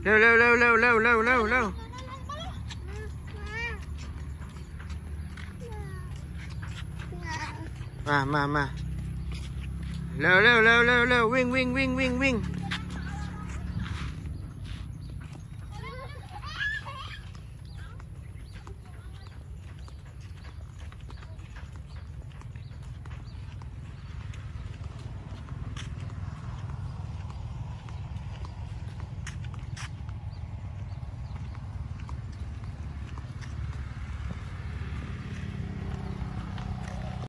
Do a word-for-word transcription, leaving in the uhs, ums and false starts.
เร็วเร็วเร็วเร็วเร็วเร็วเร็วเร็วมามามาเร็วเร็วเร็วเร็วเร็ววิ่งวิ่งวิ่งวิ่งวิ่ง